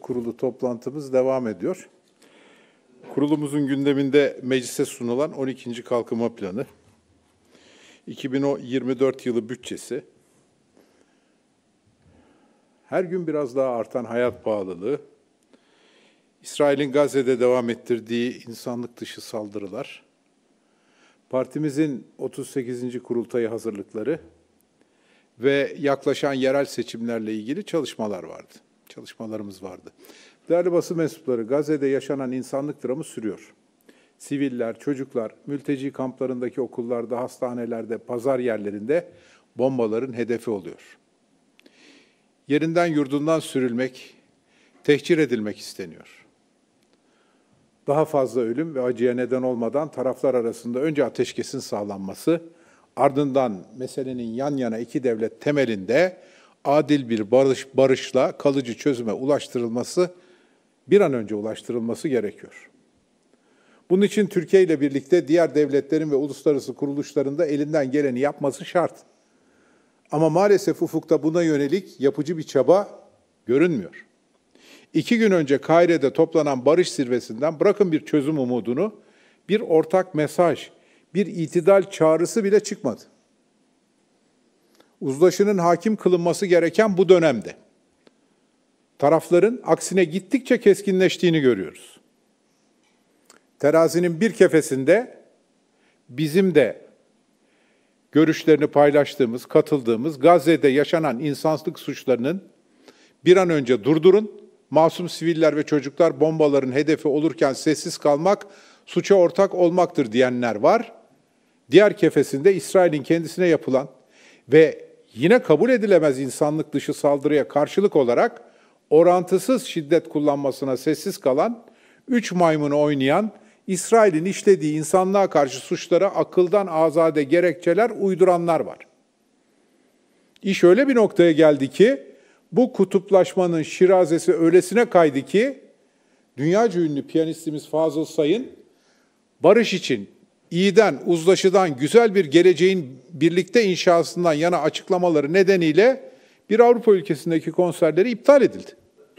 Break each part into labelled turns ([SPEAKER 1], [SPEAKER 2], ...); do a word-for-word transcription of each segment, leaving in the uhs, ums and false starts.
[SPEAKER 1] Kurulu toplantımız devam ediyor. Kurulumuzun gündeminde meclise sunulan on ikinci Kalkınma Planı, iki bin yirmi dört yılı bütçesi, her gün biraz daha artan hayat pahalılığı, İsrail'in Gazze'de devam ettirdiği insanlık dışı saldırılar, partimizin otuz sekizinci kurultayı hazırlıkları ve yaklaşan yerel seçimlerle ilgili çalışmalar vardı. Çalışmalarımız vardı. Değerli basın mensupları, Gazze'de yaşanan insanlık dramı sürüyor. Siviller, çocuklar, mülteci kamplarındaki okullarda, hastanelerde, pazar yerlerinde bombaların hedefi oluyor. Yerinden yurdundan sürülmek, tehcir edilmek isteniyor. Daha fazla ölüm ve acıya neden olmadan taraflar arasında önce ateşkesin sağlanması, ardından meselenin yan yana iki devlet temelinde adil bir barış, barışla kalıcı çözüme ulaştırılması, bir an önce ulaştırılması gerekiyor. Bunun için Türkiye ile birlikte diğer devletlerin ve uluslararası kuruluşların da elinden geleni yapması şart. Ama maalesef ufukta buna yönelik yapıcı bir çaba görünmüyor. İki gün önce Kahire'de toplanan barış zirvesinden bırakın bir çözüm umudunu, bir ortak mesaj, bir itidal çağrısı bile çıkmadı. Uzlaşının hakim kılınması gereken bu dönemde tarafların aksine gittikçe keskinleştiğini görüyoruz. Terazinin bir kefesinde bizim de görüşlerini paylaştığımız, katıldığımız Gazze'de yaşanan insanlık suçlarının bir an önce durdurun, masum siviller ve çocuklar bombaların hedefi olurken sessiz kalmak, suça ortak olmaktır diyenler var. Diğer kefesinde İsrail'in kendisine yapılan ve yine kabul edilemez insanlık dışı saldırıya karşılık olarak orantısız şiddet kullanmasına sessiz kalan, üç maymunu oynayan, İsrail'in işlediği insanlığa karşı suçlara akıldan azade gerekçeler uyduranlar var. İş öyle bir noktaya geldi ki, bu kutuplaşmanın şirazesi öylesine kaydı ki, dünyaca ünlü piyanistimiz Fazıl Say'ın barış için, iyiden, uzlaşıdan, güzel bir geleceğin birlikte inşasından yana açıklamaları nedeniyle bir Avrupa ülkesindeki konserleri iptal edildi.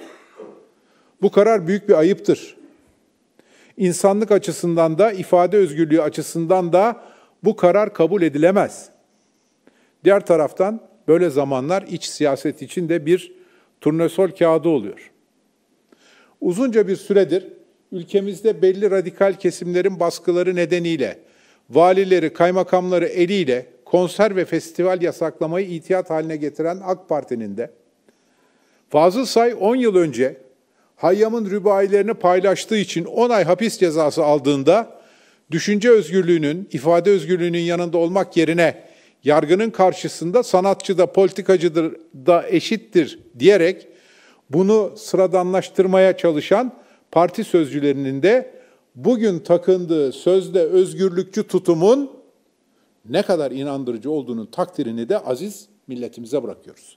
[SPEAKER 1] Bu karar büyük bir ayıptır. İnsanlık açısından da, ifade özgürlüğü açısından da bu karar kabul edilemez. Diğer taraftan böyle zamanlar iç siyaset için de bir turnusol kağıdı oluyor. Uzunca bir süredir ülkemizde belli radikal kesimlerin baskıları nedeniyle valileri, kaymakamları eliyle konser ve festival yasaklamayı itiyat haline getiren AK Parti'nin de Fazıl Say on yıl önce Hayyam'ın rübailerini paylaştığı için on ay hapis cezası aldığında düşünce özgürlüğünün, ifade özgürlüğünün yanında olmak yerine yargının karşısında sanatçı da politikacıdır da eşittir diyerek bunu sıradanlaştırmaya çalışan parti sözcülerinin de bugün takındığı sözde özgürlükçü tutumun ne kadar inandırıcı olduğunun takdirini de aziz milletimize bırakıyoruz.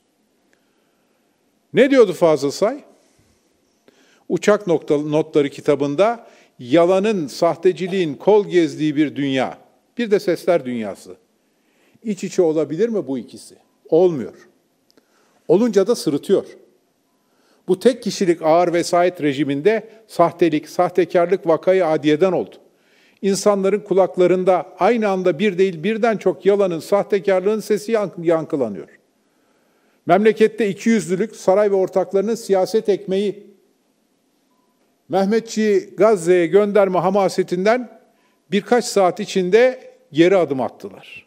[SPEAKER 1] Ne diyordu Fazıl Say? Uçak Notları kitabında yalanın, sahteciliğin kol gezdiği bir dünya, bir de sesler dünyası. İç içe olabilir mi bu ikisi? Olmuyor. Olunca da sırıtıyor. Bu tek kişilik ağır vesayet rejiminde sahtelik, sahtekarlık vakayı adiyeden oldu. İnsanların kulaklarında aynı anda bir değil birden çok yalanın, sahtekarlığın sesi yankılanıyor. Memlekette ikiyüzlülük, saray ve ortaklarının siyaset ekmeği, Mehmetçiği Gazze'ye gönderme hamasetinden birkaç saat içinde geri adım attılar.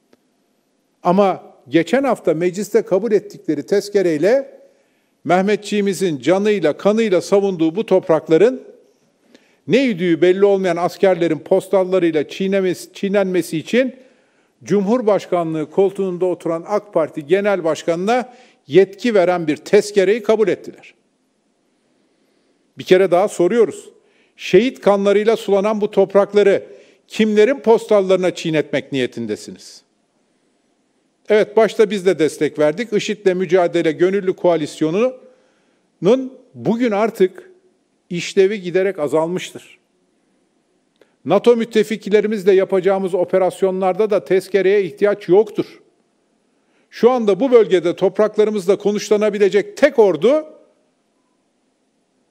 [SPEAKER 1] Ama geçen hafta mecliste kabul ettikleri tezkereyle Mehmetçiğimizin canıyla, kanıyla savunduğu bu toprakların ne yediği belli olmayan askerlerin postallarıyla çiğnemesi, çiğnenmesi için Cumhurbaşkanlığı koltuğunda oturan AK Parti Genel Başkanı'na yetki veren bir tezkereyi kabul ettiler. Bir kere daha soruyoruz. Şehit kanlarıyla sulanan bu toprakları kimlerin postallarına çiğnetmek niyetindesiniz? Evet, başta biz de destek verdik. IŞİD'le mücadele gönüllü koalisyonunun bugün artık işlevi giderek azalmıştır. NATO müttefiklerimizle yapacağımız operasyonlarda da tezkereye ihtiyaç yoktur. Şu anda bu bölgede topraklarımızda konuşlanabilecek tek ordu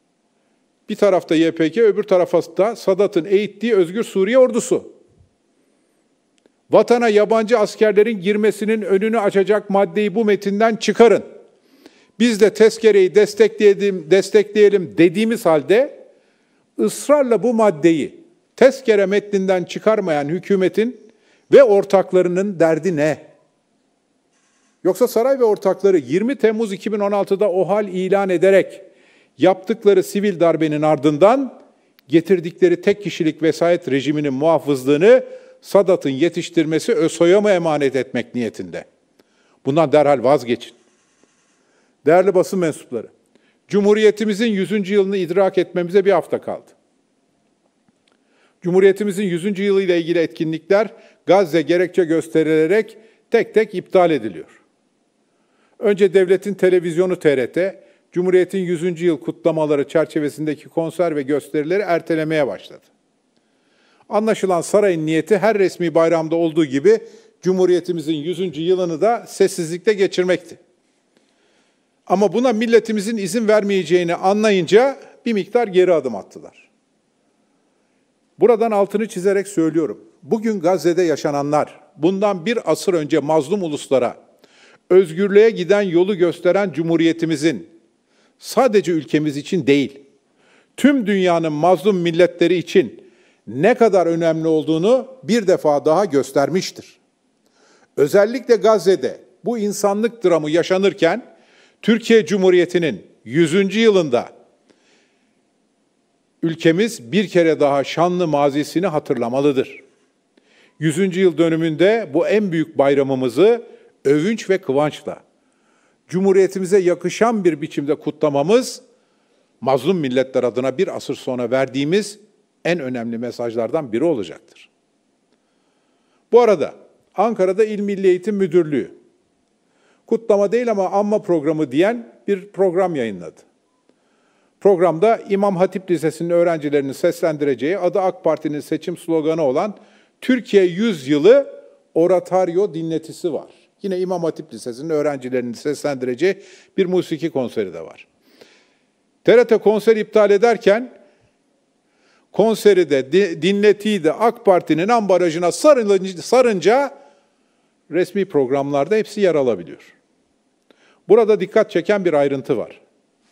[SPEAKER 1] Bir tarafta Y P G, öbür tarafta da Sadat'ın eğittiği Özgür Suriye Ordusu. Vatana yabancı askerlerin girmesinin önünü açacak maddeyi bu metinden çıkarın. Biz de tezkereyi destekleyelim, destekleyelim dediğimiz halde ısrarla bu maddeyi tezkere metninden çıkarmayan hükümetin ve ortaklarının derdi ne? Yoksa saray ve ortakları yirmi Temmuz iki bin on altıda OHAL ilan ederek yaptıkları sivil darbenin ardından getirdikleri tek kişilik vesayet rejiminin muhafızlığını Sadat'ın yetiştirmesi ÖSO'ya mı emanet etmek niyetinde? Bundan derhal vazgeçin. Değerli basın mensupları, Cumhuriyetimizin yüzüncü yılını idrak etmemize bir hafta kaldı. Cumhuriyetimizin yüzüncü yılı ile ilgili etkinlikler Gazze gerekçe gösterilerek tek tek iptal ediliyor. Önce devletin televizyonu T R T, Cumhuriyet'in yüzüncü yıl kutlamaları çerçevesindeki konser ve gösterileri ertelemeye başladı. Anlaşılan sarayın niyeti her resmi bayramda olduğu gibi Cumhuriyetimizin yüzüncü yılını da sessizlikte geçirmekti. Ama buna milletimizin izin vermeyeceğini anlayınca bir miktar geri adım attılar. Buradan altını çizerek söylüyorum. Bugün Gazze'de yaşananlar, bundan bir asır önce mazlum uluslara, özgürlüğe giden yolu gösteren Cumhuriyetimizin, sadece ülkemiz için değil, tüm dünyanın mazlum milletleri için ne kadar önemli olduğunu bir defa daha göstermiştir. Özellikle Gazze'de bu insanlık dramı yaşanırken, Türkiye Cumhuriyeti'nin yüzüncü yılında ülkemiz bir kere daha şanlı mazisini hatırlamalıdır. yüzüncü yıl dönümünde bu en büyük bayramımızı övünç ve kıvançla, Cumhuriyetimize yakışan bir biçimde kutlamamız, mazlum milletler adına bir asır sonra verdiğimiz en önemli mesajlardan biri olacaktır. Bu arada Ankara'da İl Milli Eğitim Müdürlüğü, kutlama değil ama anma programı diyen bir program yayınladı. Programda İmam Hatip Lisesi'nin öğrencilerini seslendireceği adı AK Parti'nin seçim sloganı olan Türkiye yüz yılı oratoryo dinletisi var. Yine İmam Hatip Lisesi'nin öğrencilerini seslendireceği bir musiki konseri de var. T R T konseri iptal ederken konseri de dinletiyi de AK Parti'nin ambalajına sarınca, sarınca resmi programlarda hepsi yer alabiliyor. Burada dikkat çeken bir ayrıntı var.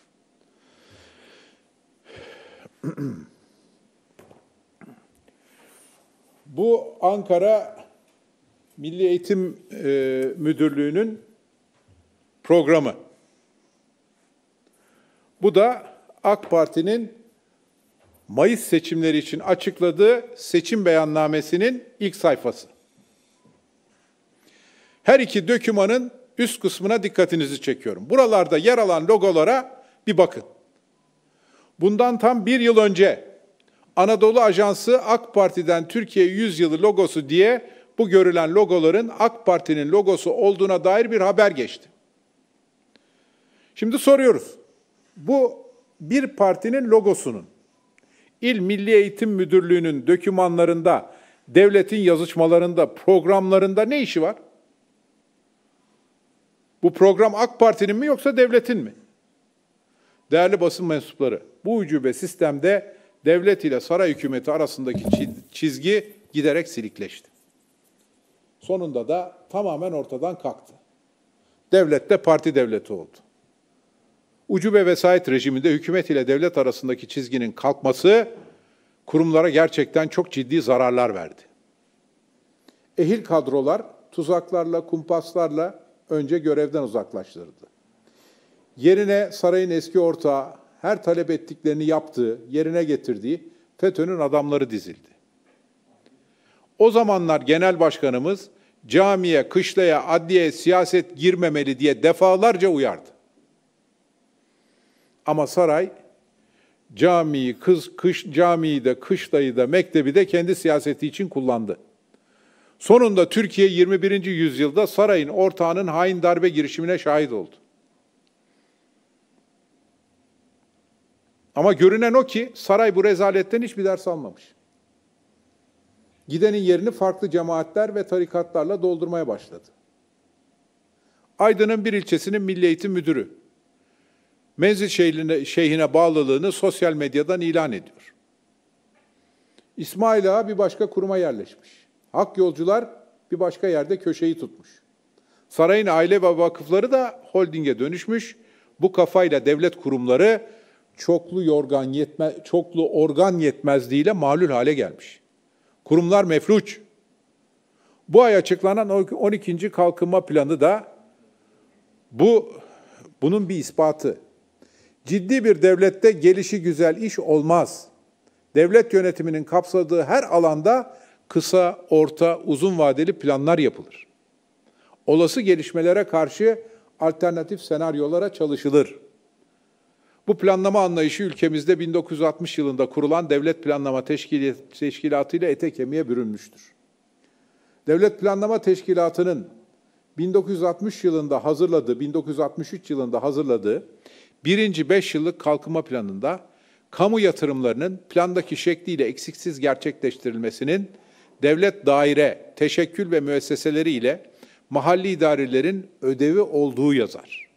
[SPEAKER 1] Bu Ankara Milli Eğitim e, Müdürlüğü'nün programı. Bu da AK Parti'nin Mayıs seçimleri için açıkladığı seçim beyannamesinin ilk sayfası. Her iki dokümanın üst kısmına dikkatinizi çekiyorum. Buralarda yer alan logolara bir bakın. Bundan tam bir yıl önce Anadolu Ajansı AK Parti'den Türkiye yüz yılı logosu diye bu görülen logoların AK Parti'nin logosu olduğuna dair bir haber geçti. Şimdi soruyoruz. Bu bir partinin logosunun İl Milli Eğitim Müdürlüğü'nün dokümanlarında, devletin yazışmalarında, programlarında ne işi var? Bu program AK Parti'nin mi yoksa devletin mi? Değerli basın mensupları, bu ucube sistemde devlet ile saray hükümeti arasındaki çizgi giderek silikleşti. Sonunda da tamamen ortadan kalktı. Devlet de parti devleti oldu. Ucube vesayet rejiminde hükümet ile devlet arasındaki çizginin kalkması kurumlara gerçekten çok ciddi zararlar verdi. Ehil kadrolar tuzaklarla, kumpaslarla önce görevden uzaklaştırıldı. Yerine sarayın eski ortağı her talep ettiklerini yaptığı, yerine getirdiği FETÖ'nün adamları dizildi. O zamanlar genel başkanımız camiye, kışlaya, adliyeye siyaset girmemeli diye defalarca uyardı. Ama saray camiyi, kız, kış, camiyi de, kışlayı da, mektebi de kendi siyaseti için kullandı. Sonunda Türkiye yirmi birinci yüzyılda sarayın ortağının hain darbe girişimine şahit oldu. Ama görünen o ki saray bu rezaletten hiçbir ders almamış. Gidenin yerini farklı cemaatler ve tarikatlarla doldurmaya başladı. Aydın'ın bir ilçesinin Milli Eğitim Müdürü, menzil şeyhine, şeyhine bağlılığını sosyal medyadan ilan ediyor. İsmail Ağa bir başka kuruma yerleşmiş. Hak Yolcular bir başka yerde köşeyi tutmuş. Sarayın aile ve vakıfları da holdinge dönüşmüş. Bu kafayla devlet kurumları çoklu yorgan yetme, çoklu organ yetmezliğiyle malul hale gelmiş. Kurumlar mefluç. Bu ay açıklanan on ikinci kalkınma planı da bu bunun bir ispatı. Ciddi bir devlette gelişi güzel iş olmaz. Devlet yönetiminin kapsadığı her alanda kısa, orta, uzun vadeli planlar yapılır. Olası gelişmelere karşı alternatif senaryolara çalışılır. Bu planlama anlayışı ülkemizde bin dokuz yüz altmış yılında kurulan Devlet Planlama Teşkilatı ile ete kemiğe bürünmüştür. Devlet Planlama Teşkilatı'nın bin dokuz yüz altmış yılında hazırladığı, bin dokuz yüz altmış üç yılında hazırladığı birinci beş yıllık kalkınma planında kamu yatırımlarının plandaki şekliyle eksiksiz gerçekleştirilmesinin devlet daire, teşekkül ve müesseseleri ile mahalli idarelerin ödevi olduğu yazar.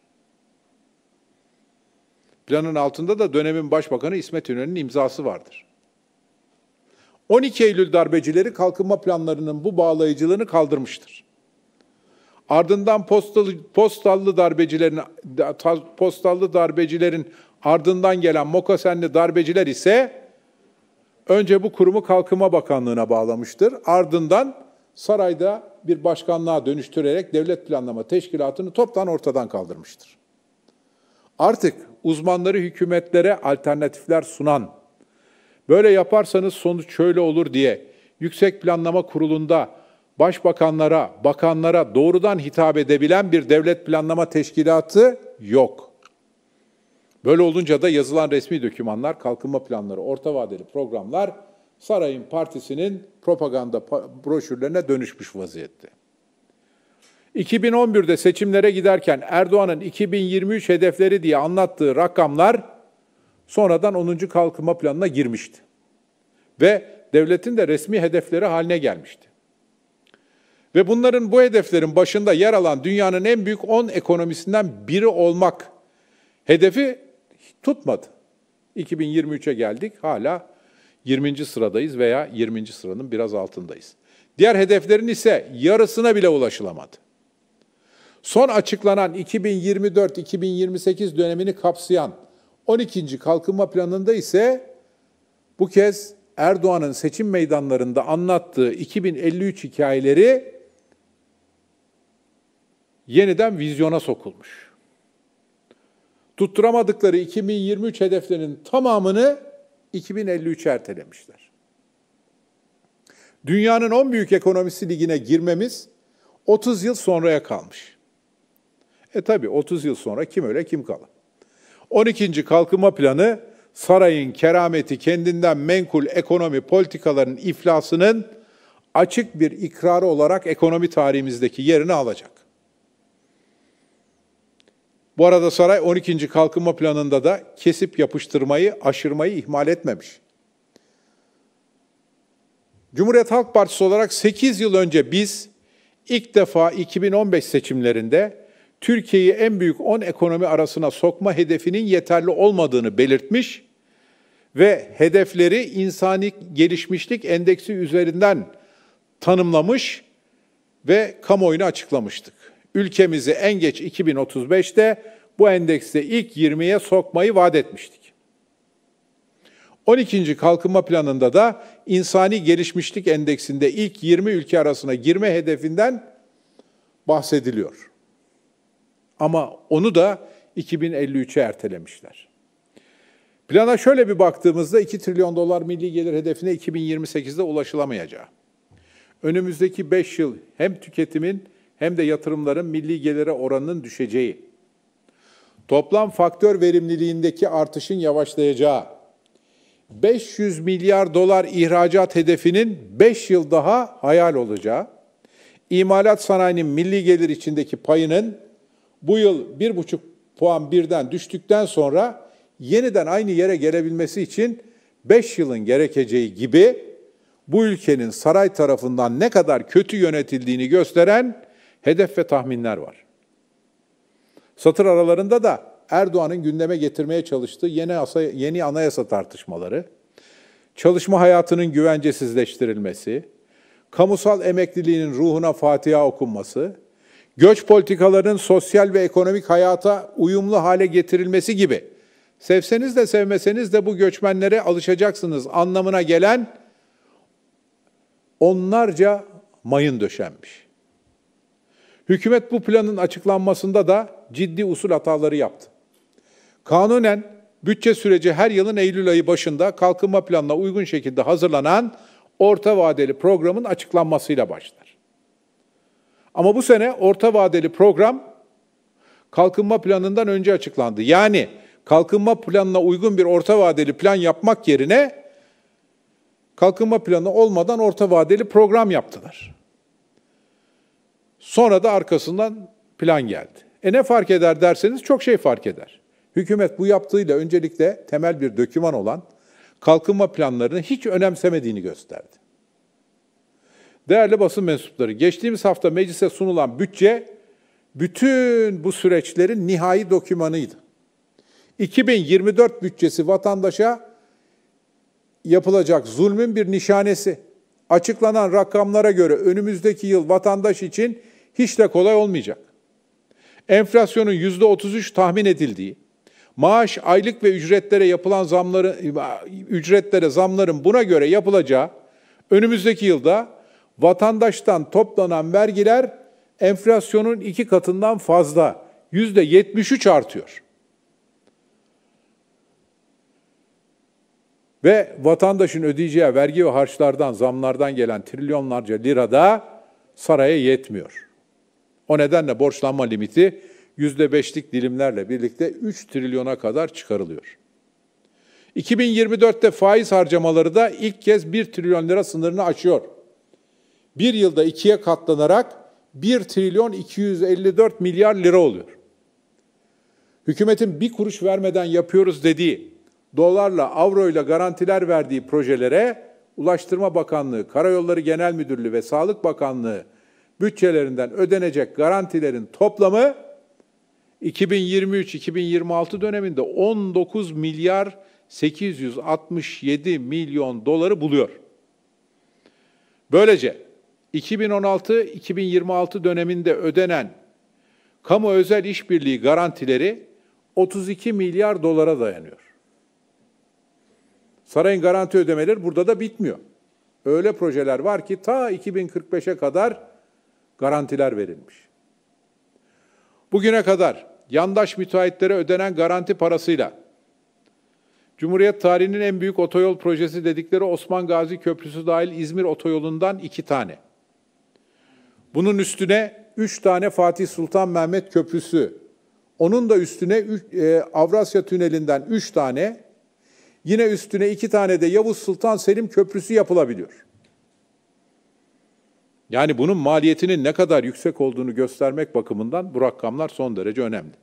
[SPEAKER 1] Planın altında da dönemin Başbakanı İsmet İnönü'nün imzası vardır. on iki Eylül darbecileri kalkınma planlarının bu bağlayıcılığını kaldırmıştır. Ardından postalı, postallı darbecilerin postallı darbecilerin ardından gelen Mokasenli darbeciler ise önce bu kurumu Kalkınma Bakanlığı'na bağlamıştır. Ardından sarayda bir başkanlığa dönüştürerek Devlet Planlama Teşkilatı'nı toptan ortadan kaldırmıştır. Artık uzmanları hükümetlere alternatifler sunan, böyle yaparsanız sonuç şöyle olur diye Yüksek Planlama Kurulu'nda başbakanlara, bakanlara doğrudan hitap edebilen bir devlet planlama teşkilatı yok. Böyle olunca da yazılan resmi dokümanlar, kalkınma planları, orta vadeli programlar sarayın partisinin propaganda broşürlerine dönüşmüş vaziyette. iki bin on birde seçimlere giderken Erdoğan'ın iki bin yirmi üç hedefleri diye anlattığı rakamlar sonradan onuncu kalkınma planına girmişti. Ve devletin de resmi hedefleri haline gelmişti. Ve bunların bu hedeflerin başında yer alan dünyanın en büyük on ekonomisinden biri olmak hedefi tutmadı. iki bin yirmi üçe geldik, hala yirminci sıradayız veya yirminci sıranın biraz altındayız. Diğer hedeflerin ise yarısına bile ulaşılamadı. Son açıklanan iki bin yirmi dört iki bin yirmi sekiz dönemini kapsayan on ikinci kalkınma planında ise bu kez Erdoğan'ın seçim meydanlarında anlattığı iki bin elli üç hikayeleri yeniden vizyona sokulmuş. Tutturamadıkları iki bin yirmi üç hedeflerinin tamamını iki bin elli üçe ertelemişler. Dünyanın on büyük ekonomisi ligine girmemiz otuz yıl sonraya kalmış. E tabii otuz yıl sonra kim öle kim kala. on ikinci kalkınma planı sarayın kerameti kendinden menkul ekonomi politikalarının iflasının açık bir ikrarı olarak ekonomi tarihimizdeki yerini alacak. Bu arada saray on ikinci kalkınma planında da kesip yapıştırmayı, aşırmayı ihmal etmemiş. Cumhuriyet Halk Partisi olarak sekiz yıl önce biz ilk defa iki bin on beş seçimlerinde Türkiye'yi en büyük on ekonomi arasına sokma hedefinin yeterli olmadığını belirtmiş ve hedefleri insani gelişmişlik endeksi üzerinden tanımlamış ve kamuoyuna açıklamıştık. Ülkemizi en geç iki bin otuz beşte bu endekste ilk yirmiye sokmayı vaat etmiştik. on ikinci kalkınma planında da insani gelişmişlik endeksinde ilk yirmi ülke arasına girme hedefinden bahsediliyor. Ama onu da iki bin elli üçe ertelemişler. Plana şöyle bir baktığımızda iki trilyon dolar milli gelir hedefine iki bin yirmi sekizde ulaşılamayacağı. Önümüzdeki beş yıl hem tüketimin hem de yatırımların milli gelire oranının düşeceği, toplam faktör verimliliğindeki artışın yavaşlayacağı, beş yüz milyar dolar ihracat hedefinin beş yıl daha hayal olacağı, imalat sanayinin milli gelir içindeki payının bu yıl bir buçuk puan birden düştükten sonra yeniden aynı yere gelebilmesi için beş yılın gerekeceği gibi bu ülkenin saray tarafından ne kadar kötü yönetildiğini gösteren hedef ve tahminler var. Satır aralarında da Erdoğan'ın gündeme getirmeye çalıştığı yeni, asa, yeni anayasa tartışmaları, çalışma hayatının güvencesizleştirilmesi, kamusal emekliliğinin ruhuna Fatiha okunması, göç politikalarının sosyal ve ekonomik hayata uyumlu hale getirilmesi gibi, sevseniz de sevmeseniz de bu göçmenlere alışacaksınız anlamına gelen onlarca mayın döşenmiş. Hükümet bu planın açıklanmasında da ciddi usul hataları yaptı. Kanunen bütçe süreci her yılın Eylül ayı başında kalkınma planına uygun şekilde hazırlanan orta vadeli programın açıklanmasıyla başlar. Ama bu sene orta vadeli program kalkınma planından önce açıklandı. Yani kalkınma planına uygun bir orta vadeli plan yapmak yerine kalkınma planı olmadan orta vadeli program yaptılar. Sonra da arkasından plan geldi. E ne fark eder derseniz çok şey fark eder. Hükümet bu yaptığıyla öncelikle temel bir doküman olan kalkınma planlarını hiç önemsemediğini gösterdi. Değerli basın mensupları, geçtiğimiz hafta meclise sunulan bütçe bütün bu süreçlerin nihai dokümanıydı. iki bin yirmi dört bütçesi vatandaşa yapılacak zulmün bir nişanesi. Açıklanan rakamlara göre önümüzdeki yıl vatandaş için hiç de kolay olmayacak. Enflasyonun yüzde otuz üç tahmin edildiği, maaş, aylık ve ücretlere yapılan zamları, ücretlere zamların buna göre yapılacağı önümüzdeki yılda vatandaştan toplanan vergiler enflasyonun iki katından fazla, yüzde yetmiş üç artıyor. Ve vatandaşın ödeyeceği vergi ve harçlardan, zamlardan gelen trilyonlarca lira da saraya yetmiyor. O nedenle borçlanma limiti yüzde beşlik dilimlerle birlikte üç trilyona kadar çıkarılıyor. iki bin yirmi dörtte faiz harcamaları da ilk kez bir trilyon lira sınırını aşıyor. Bir yılda ikiye katlanarak bir trilyon iki yüz elli dört milyar lira oluyor. Hükümetin bir kuruş vermeden yapıyoruz dediği, dolarla, avroyla garantiler verdiği projelere Ulaştırma Bakanlığı, Karayolları Genel Müdürlüğü ve Sağlık Bakanlığı bütçelerinden ödenecek garantilerin toplamı iki bin yirmi üç iki bin yirmi altı döneminde on dokuz milyar sekiz yüz altmış yedi milyon doları buluyor. Böylece iki bin on altı iki bin yirmi altı döneminde ödenen kamu özel işbirliği garantileri otuz iki milyar dolara dayanıyor. Sarayın garanti ödemeleri burada da bitmiyor. Öyle projeler var ki ta iki bin kırk beşe kadar garantiler verilmiş. Bugüne kadar yandaş müteahhitlere ödenen garanti parasıyla Cumhuriyet tarihinin en büyük otoyol projesi dedikleri Osman Gazi Köprüsü dahil İzmir otoyolundan iki tane. Bunun üstüne üç tane Fatih Sultan Mehmet Köprüsü, onun da üstüne üç, e, Avrasya Tüneli'nden üç tane, yine üstüne iki tane de Yavuz Sultan Selim Köprüsü yapılabiliyor. Yani bunun maliyetinin ne kadar yüksek olduğunu göstermek bakımından bu rakamlar son derece önemli.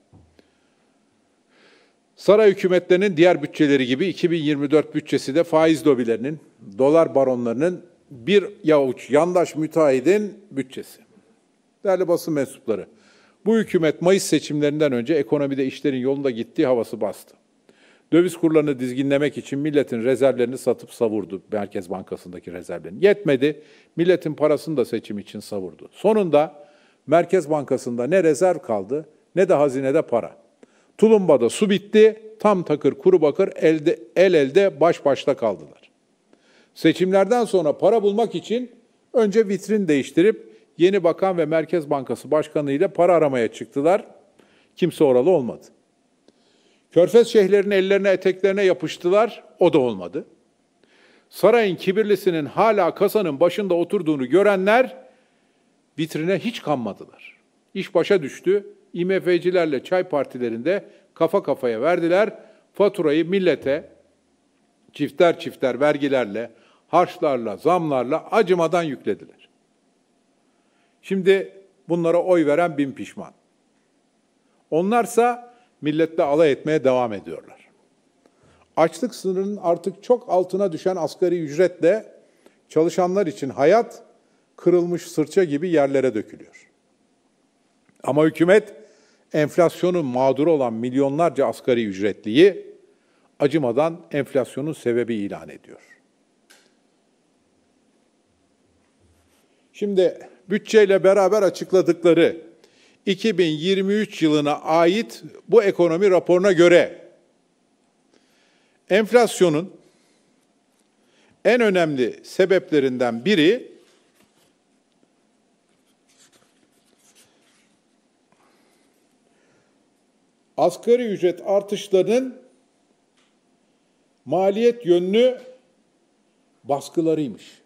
[SPEAKER 1] Saray hükümetlerinin diğer bütçeleri gibi iki bin yirmi dört bütçesi de faiz lobilerinin, dolar baronlarının bir yavuç yandaş müteahhidin bütçesi. Değerli basın mensupları, bu hükümet Mayıs seçimlerinden önce ekonomide işlerin yolunda gittiği havası bastı. Döviz kurlarını dizginlemek için milletin rezervlerini satıp savurdu, Merkez Bankası'ndaki rezervlerini. Yetmedi, milletin parasını da seçim için savurdu. Sonunda Merkez Bankası'nda ne rezerv kaldı ne de hazinede para. Tulumbada su bitti, tam takır kuru bakır elde, el elde baş başta kaldılar. Seçimlerden sonra para bulmak için önce vitrin değiştirip yeni bakan ve Merkez Bankası Başkanı ile para aramaya çıktılar. Kimse oralı olmadı. Körfez şeyhlerinin ellerine eteklerine yapıştılar, o da olmadı. Sarayın kibirlisinin hala kasanın başında oturduğunu görenler vitrine hiç kanmadılar. İş başa düştü, İ M F'cilerle çay partilerinde kafa kafaya verdiler, faturayı millete çifter çifter vergilerle, harçlarla, zamlarla acımadan yüklediler. Şimdi bunlara oy veren bin pişman. Onlarsa milletle alay etmeye devam ediyorlar. Açlık sınırının artık çok altına düşen asgari ücretle çalışanlar için hayat kırılmış sırça gibi yerlere dökülüyor. Ama hükümet enflasyonun mağduru olan milyonlarca asgari ücretliyi acımadan enflasyonun sebebi ilan ediyor. Şimdi bütçeyle beraber açıkladıkları iki bin yirmi üç yılına ait bu ekonomi raporuna göre enflasyonun en önemli sebeplerinden biri asgari ücret artışlarının maliyet yönlü baskılarıymış.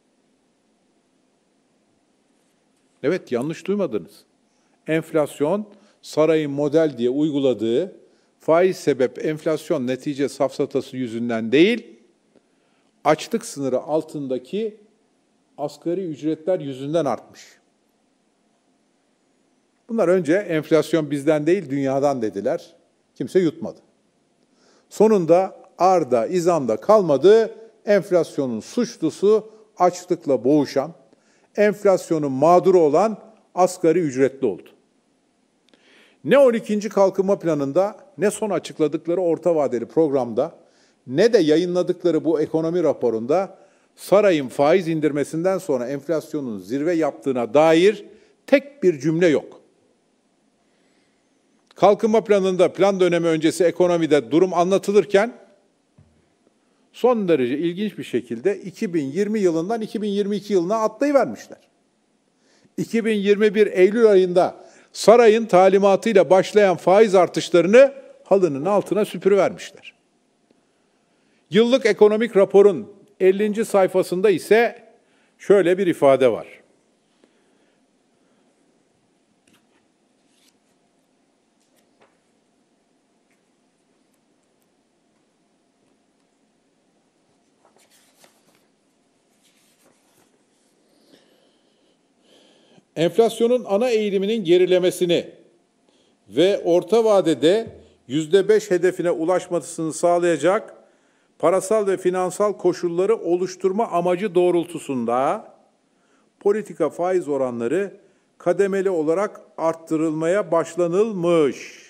[SPEAKER 1] Evet, yanlış duymadınız. Enflasyon, sarayın model diye uyguladığı faiz sebep enflasyon netice safsatası yüzünden değil, açlık sınırı altındaki asgari ücretler yüzünden artmış. Bunlar önce enflasyon bizden değil, dünyadan dediler. Kimse yutmadı. Sonunda arda, izanda kalmadı, enflasyonun suçlusu açlıkla boğuşan, enflasyonun mağduru olan asgari ücretli oldu. Ne on ikinci kalkınma planında, ne son açıkladıkları orta vadeli programda, ne de yayınladıkları bu ekonomi raporunda sarayın faiz indirmesinden sonra enflasyonun zirve yaptığına dair tek bir cümle yok. Kalkınma planında, plan dönemi öncesi ekonomide durum anlatılırken son derece ilginç bir şekilde iki bin yirmi yılından iki bin yirmi iki yılına atlayıvermişler. iki bin yirmi bir Eylül ayında sarayın talimatıyla başlayan faiz artışlarını halının altına süpürüvermişler. Yıllık ekonomik raporun ellinci sayfasında ise şöyle bir ifade var. Enflasyonun ana eğiliminin gerilemesini ve orta vadede yüzde beş hedefine ulaşmasını sağlayacak parasal ve finansal koşulları oluşturma amacı doğrultusunda politika faiz oranları kademeli olarak arttırılmaya başlanılmış.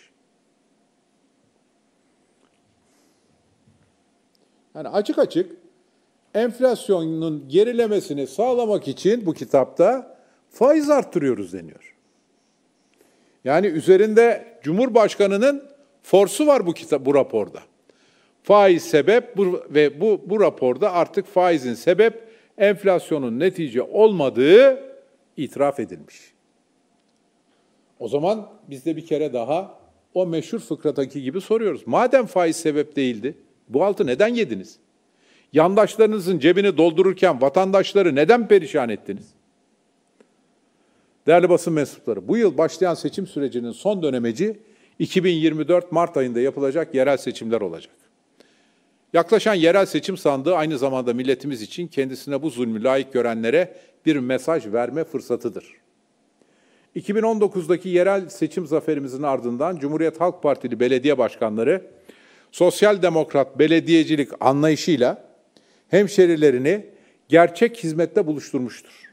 [SPEAKER 1] Yani açık açık enflasyonun gerilemesini sağlamak için bu kitapta faiz arttırıyoruz deniyor. Yani üzerinde Cumhurbaşkanı'nın forsu var bu kitap, bu raporda. Faiz sebep bu, ve bu, bu raporda artık faizin sebep, enflasyonun netice olmadığı itiraf edilmiş. O zaman biz de bir kere daha o meşhur fıkradaki gibi soruyoruz. Madem faiz sebep değildi, bu altı neden yediniz? Yandaşlarınızın cebini doldururken vatandaşları neden perişan ettiniz? Değerli basın mensupları, bu yıl başlayan seçim sürecinin son dönemeci iki bin yirmi dört Mart ayında yapılacak yerel seçimler olacak. Yaklaşan yerel seçim sandığı aynı zamanda milletimiz için kendisine bu zulmü layık görenlere bir mesaj verme fırsatıdır. iki bin on dokuzdaki yerel seçim zaferimizin ardından Cumhuriyet Halk Partili belediye başkanları sosyal demokrat belediyecilik anlayışıyla hemşerilerini gerçek hizmette buluşturmuştur.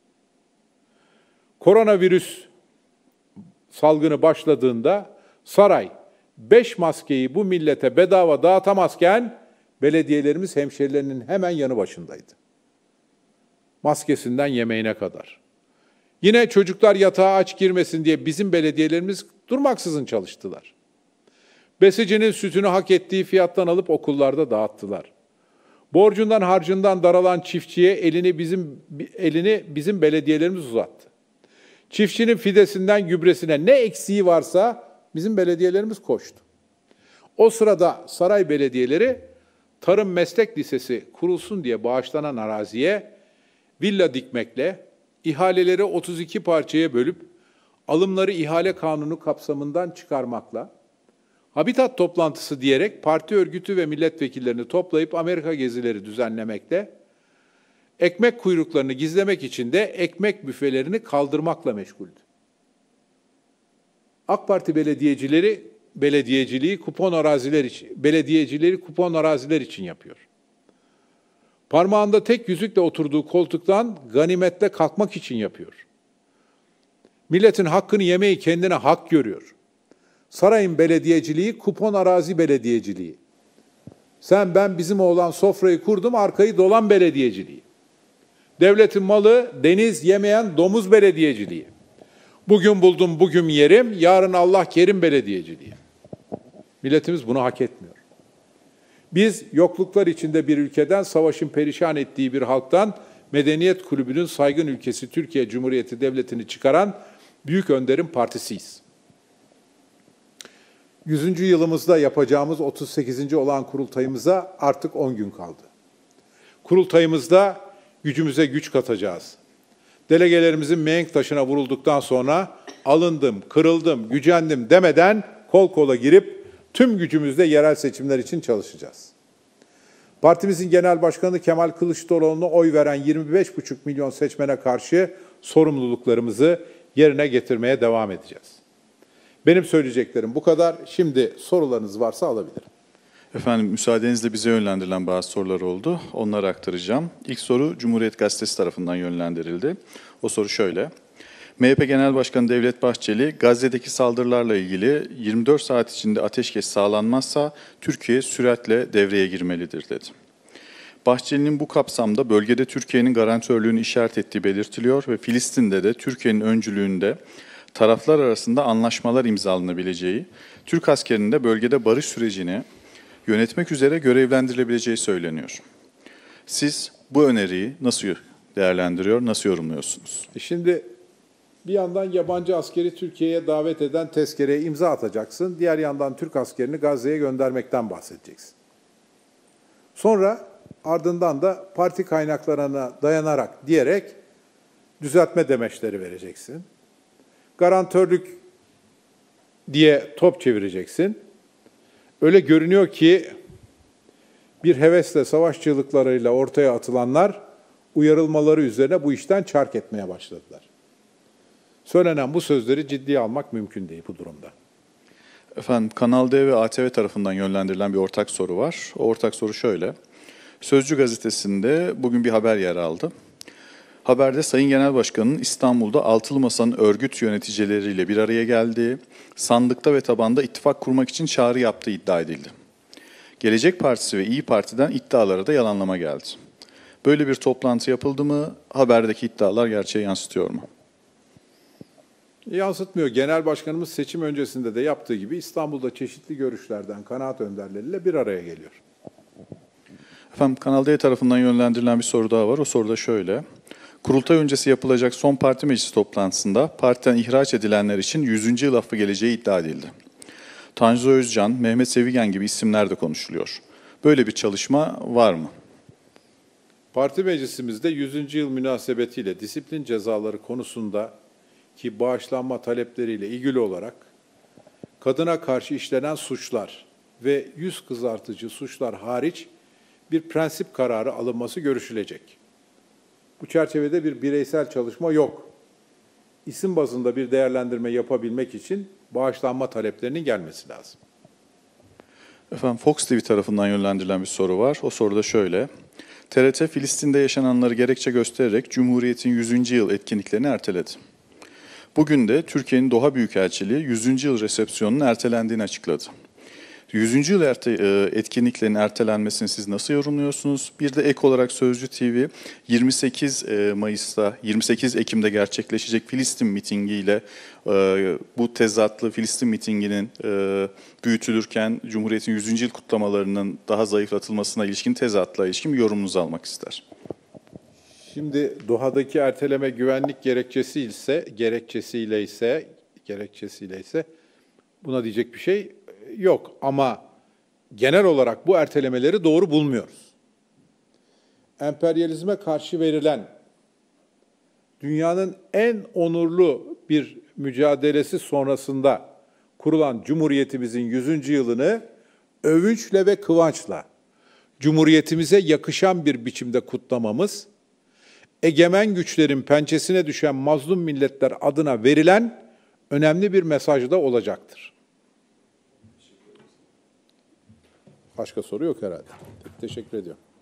[SPEAKER 1] Koronavirüs salgını başladığında saray beş maskeyi bu millete bedava dağıtamazken belediyelerimiz hemşerilerinin hemen yanı başındaydı. Maskesinden yemeğine kadar. Yine çocuklar yatağa aç girmesin diye bizim belediyelerimiz durmaksızın çalıştılar. Besicinin sütünü hak ettiği fiyattan alıp okullarda dağıttılar. Borcundan harcından daralan çiftçiye elini bizim elini bizim belediyelerimiz uzattı. Çiftçinin fidesinden gübresine ne eksiği varsa bizim belediyelerimiz koştu. O sırada saray belediyeleri Tarım Meslek Lisesi kurulsun diye bağışlanan araziye villa dikmekle, ihaleleri otuz iki parçaya bölüp alımları ihale kanunu kapsamından çıkarmakla, habitat toplantısı diyerek parti örgütü ve milletvekillerini toplayıp Amerika gezileri düzenlemekle, ekmek kuyruklarını gizlemek için de ekmek büfelerini kaldırmakla meşguldü. AK Parti belediyecileri belediyeciliği kupon araziler için, belediyecileri kupon araziler için yapıyor. Parmağında tek yüzükle oturduğu koltuktan ganimetle kalkmak için yapıyor. Milletin hakkını yemeyi kendine hak görüyor. Sarayın belediyeciliği, kupon arazi belediyeciliği. Sen ben bizim oğlan sofrayı kurdum, arkayı dolan belediyeciliği. Devletin malı deniz yemeyen domuz belediyeciliği. Bugün buldum, bugün yerim, yarın Allah kerim belediyeciliği. Milletimiz bunu hak etmiyor. Biz yokluklar içinde bir ülkeden, savaşın perişan ettiği bir halktan, Medeniyet Kulübü'nün saygın ülkesi Türkiye Cumhuriyeti Devleti'ni çıkaran büyük önderin partisiyiz. yüzüncü yılımızda yapacağımız otuz sekizinci olan kurultayımıza artık on gün kaldı. Kurultayımızda gücümüze güç katacağız. Delegelerimizin mihenk taşına vurulduktan sonra alındım, kırıldım, gücendim demeden kol kola girip tüm gücümüzle yerel seçimler için çalışacağız. Partimizin genel başkanı Kemal Kılıçdaroğlu'na oy veren yirmi beş buçuk milyon seçmene karşı sorumluluklarımızı yerine getirmeye devam edeceğiz. Benim söyleyeceklerim bu kadar. Şimdi sorularınız varsa alabilirim.
[SPEAKER 2] Efendim müsaadenizle bize yönlendirilen bazı sorular oldu. Onları aktaracağım. İlk soru Cumhuriyet Gazetesi tarafından yönlendirildi. O soru şöyle. M H P Genel Başkanı Devlet Bahçeli, Gazze'deki saldırılarla ilgili yirmi dört saat içinde ateşkes sağlanmazsa Türkiye süratle devreye girmelidir dedi. Bahçeli'nin bu kapsamda bölgede Türkiye'nin garantörlüğünü işaret ettiği belirtiliyor ve Filistin'de de Türkiye'nin öncülüğünde taraflar arasında anlaşmalar imzalanabileceği, Türk askerinin de bölgede barış sürecini yönetmek üzere görevlendirilebileceği söyleniyor. Siz bu öneriyi nasıl değerlendiriyor, nasıl yorumluyorsunuz?
[SPEAKER 1] Şimdi bir yandan yabancı askeri Türkiye'ye davet eden tezkereye imza atacaksın, diğer yandan Türk askerini Gazze'ye göndermekten bahsedeceksin. Sonra ardından da parti kaynaklarına dayanarak diyerek düzeltme demeçleri vereceksin. Garantörlük diye top çevireceksin. Öyle görünüyor ki bir hevesle, savaş çığlıklarıyla ortaya atılanlar uyarılmaları üzerine bu işten çark etmeye başladılar. Söylenen bu sözleri ciddiye almak mümkün değil bu durumda.
[SPEAKER 2] Efendim Kanal D ve A T V tarafından yönlendirilen bir ortak soru var. O ortak soru şöyle. Sözcü gazetesinde bugün bir haber yer aldı. Haberde Sayın Genel Başkan'ın İstanbul'da Altılı Masa'nın örgüt yöneticileriyle bir araya geldiği, sandıkta ve tabanda ittifak kurmak için çağrı yaptığı iddia edildi. Gelecek Partisi ve İyi Parti'den iddialara da yalanlama geldi. Böyle bir toplantı yapıldı mı? Haberdeki iddialar gerçeği yansıtıyor mu?
[SPEAKER 1] Yansıtmıyor. Genel Başkanımız seçim öncesinde de yaptığı gibi İstanbul'da çeşitli görüşlerden kanaat önderleriyle bir araya geliyor.
[SPEAKER 2] Efendim Kanal D tarafından yönlendirilen bir soru daha var. O soru da şöyle. Kurultay öncesi yapılacak son parti meclisi toplantısında partiden ihraç edilenler için yüzüncü yıl affı geleceği iddia edildi. Tanju Özcan, Mehmet Sevigen gibi isimler de konuşuluyor. Böyle bir çalışma var mı?
[SPEAKER 1] Parti meclisimizde yüzüncü yıl münasebetiyle disiplin cezaları konusunda ki bağışlanma talepleriyle ilgili olarak kadına karşı işlenen suçlar ve yüz kızartıcı suçlar hariç bir prensip kararı alınması görüşülecek. Bu çerçevede bir bireysel çalışma yok. İsim bazında bir değerlendirme yapabilmek için bağışlanma taleplerinin gelmesi lazım.
[SPEAKER 2] Efendim Fox T V tarafından yönlendirilen bir soru var. O soru da şöyle. T R T Filistin'de yaşananları gerekçe göstererek Cumhuriyet'in yüzüncü yıl etkinliklerini erteledi. Bugün de Türkiye'nin Doha Büyükelçiliği yüzüncü yıl resepsiyonunun ertelendiğini açıkladı. yüzüncü yıl erte, etkinliklerin ertelenmesini siz nasıl yorumluyorsunuz? Bir de ek olarak Sözcü T V yirmi sekiz Mayıs'ta, yirmi sekiz Ekim'de gerçekleşecek Filistin mitingiyle bu tezatlı Filistin mitinginin büyütülürken Cumhuriyet'in yüzüncü yıl kutlamalarının daha zayıflatılmasına ilişkin tezatla ilişkin bir yorumunuzu almak ister.
[SPEAKER 1] Şimdi Doha'daki erteleme güvenlik gerekçesi ise gerekçesiyle ise gerekçesiyle ise buna diyecek bir şey yok ama genel olarak bu ertelemeleri doğru bulmuyoruz. Emperyalizme karşı verilen dünyanın en onurlu bir mücadelesi sonrasında kurulan Cumhuriyetimizin yüzüncü yılını övünçle ve kıvançla Cumhuriyetimize yakışan bir biçimde kutlamamız, egemen güçlerin pençesine düşen mazlum milletler adına verilen önemli bir mesaj da olacaktır. Başka soru yok herhalde. Teşekkür ediyorum.